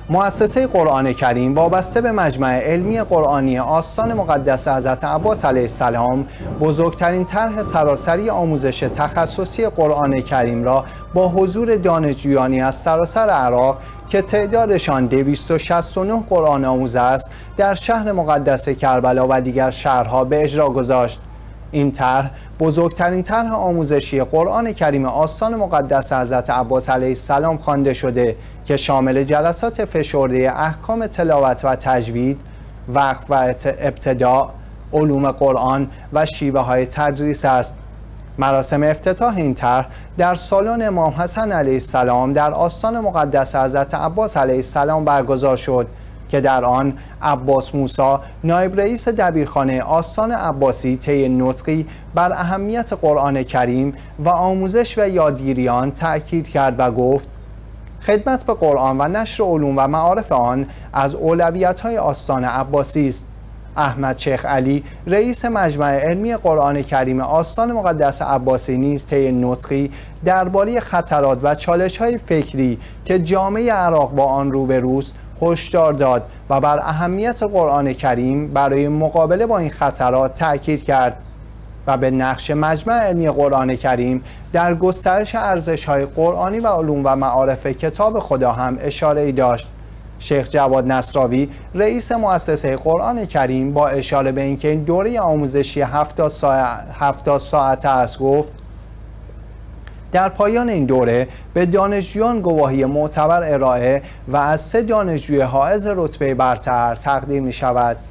مؤسسه قرآن کریم وابسته به مجمع علمی قرآنی آستان مقدس حضرت عباس علیه السلام بزرگترین طرح سراسری آموزش تخصصی قرآن کریم را با حضور دانشجویانی از سراسر عراق که تعدادشان 269 قرآن آموز است در شهر مقدس کربلا و دیگر شهرها به اجرا گذاشت. این طرح بزرگترین طرح آموزشی قرآن کریم آستان مقدس حضرت عباس علیه السلام خوانده شده که شامل جلسات فشرده احکام تلاوت و تجوید، وقف و ابتداء، علوم قرآن و شیوه های تدریس است. مراسم افتتاح این طرح در سالن امام حسن علیه السلام در آستان مقدس حضرت عباس علیه السلام برگزار شد که در آن عباس موسی نایب رئیس دبیرخانه آستان عباسی طی نطقی بر اهمیت قرآن کریم و آموزش و یادگیری آن تأکید کرد و گفت خدمت به قرآن و نشر علوم و معارف آن از اولویت‌های آستان عباسی است. احمد شیخ علی رئیس مجمع علمی قرآن کریم آستان مقدس عباسی نیز طی نطقی درباره خطرات و چالش‌های فکری که جامعه عراق با آن روبروست هشدار داد و بر اهمیت قرآن کریم برای مقابله با این خطرات تأکید کرد و به نقش مجمع علمی قرآن کریم در گسترش ارزش‌های قرآنی و علوم و معارف کتاب خدا هم اشاره‌ای داشت. شیخ جواد نصراوی رئیس مؤسسه قرآن کریم با اشاره به اینکه این دوره آموزشی 70 ساعته است گفت در پایان این دوره به دانشجویان گواهی معتبر ارائه و از 3 دانشجوی حائز رتبه برتر تقدیم می شود.